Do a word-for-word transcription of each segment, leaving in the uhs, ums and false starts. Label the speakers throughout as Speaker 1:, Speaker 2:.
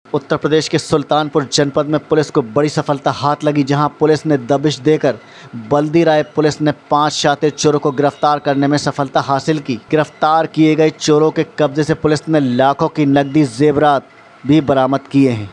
Speaker 1: उत्तर प्रदेश के सुल्तानपुर जनपद में पुलिस को बड़ी सफलता हाथ लगी, जहां पुलिस ने दबिश देकर बल्दी राय पुलिस ने पांच शातिर चोरों को गिरफ्तार करने में सफलता हासिल की। गिरफ्तार किए गए चोरों के कब्जे से पुलिस ने लाखों की नकदी जेवरात भी बरामद किए हैं।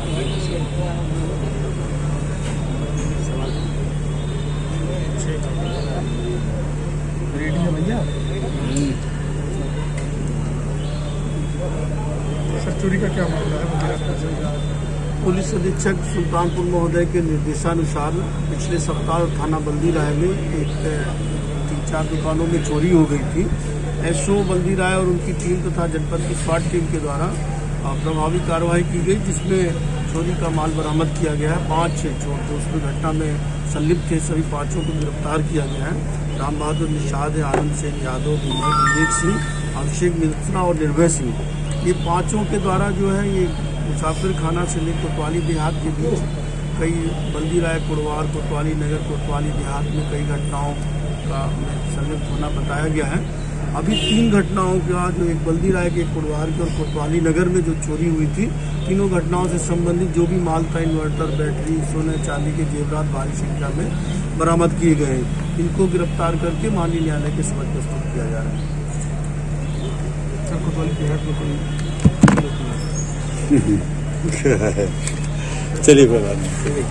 Speaker 2: चोरी का क्या मामला है?
Speaker 3: पुलिस अधीक्षक सुल्तानपुर महोदय के निर्देशानुसार पिछले सप्ताह थाना बल्दी राय में एक तीन चार दुकानों में चोरी हो गई थी। एसओ बल्दी राय और उनकी टीम तथा जनपद की स्वाट टीम के द्वारा प्रभावी कार्रवाई की गई, जिसमें चोरी का माल बरामद किया गया है। पाँच चोर जो उसमें घटना में संलिप्त थे, सभी पाँचों को गिरफ्तार किया गया है। राम बहादुर निषाद, आनंद सिंह यादव, विवेक सिंह, अभिषेक मिश्रा और निर्भय सिंह, ये पांचों के द्वारा जो है ये मुसाफिर खाना से लेकर कोतवाली देहात के बीच कई बल्दी राय कुड़वार, कोतवाली नगर, कोतवाली देहात में कई घटनाओं का संलिप्त होना बताया गया है। अभी तीन घटनाओं का जो एक बल्दी राय के कुड़वार के और कोतवाली नगर में जो चोरी हुई थी, तीनों घटनाओं से संबंधित जो भी माल था, इन्वर्टर, बैटरी, सोने चांदी के जेवरात भारी संख्या में बरामद किए गए हैं। इनको गिरफ्तार करके माननीय न्यायालय के समक्ष प्रस्तुत किया जा रहा है।
Speaker 4: चलिए कोई बात नहीं।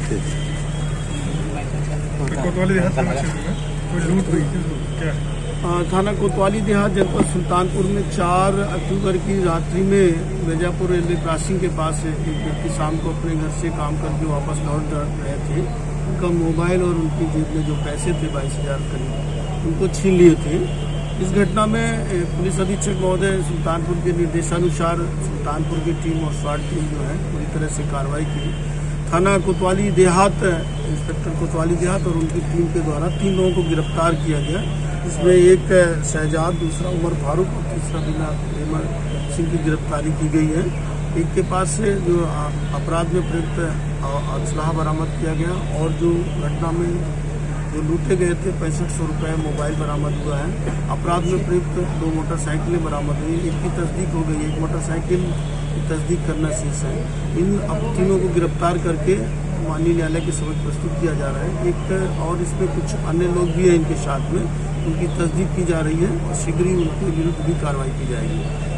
Speaker 2: कोतवाली देहात कोई लूट हुई क्या?
Speaker 3: थाना कोतवाली देहात जनपद सुल्तानपुर में चार अक्टूबर की रात्रि में मिर्जापुर रेलवे क्रॉसिंग के पास एक व्यक्ति शाम को अपने घर से काम करके वापस लौट रहे थे। उनका मोबाइल और उनकी जेब में जो पैसे थे बाईस हजार करीब, उनको छीन लिए थे। इस घटना में पुलिस अधीक्षक महोदय सुल्तानपुर के निर्देशानुसार सुल्तानपुर की टीम और स्वाट टीम जो है पूरी तरह से कार्रवाई की। थाना कोतवाली देहात इंस्पेक्टर कोतवाली देहात और उनकी टीम के द्वारा तीन लोगों को गिरफ्तार किया गया, जिसमें एक शहजाद, दूसरा उमर फारूक और तीसरा बिना हेमर सिंह की गिरफ्तारी की गई है। एक के पास से जो अपराध में प्रयुक्त असलाह बरामद किया गया और जो घटना में जो लूटे गए थे पैंसठ सौ रुपये मोबाइल बरामद हुआ है। अपराध में प्रयुक्त दो मोटरसाइकिलें बरामद हुई, एक की तस्दीक हो गई, एक मोटरसाइकिल की तस्दीक करना शेष है। इन अब तीनों को गिरफ्तार करके माननीय न्यायालय के समक्ष प्रस्तुत किया जा रहा है। एक और इसमें कुछ अन्य लोग भी हैं इनके साथ में, उनकी तस्दीक की जा रही है और शीघ्र ही उनके विरुद्ध भी कार्रवाई की जाएगी।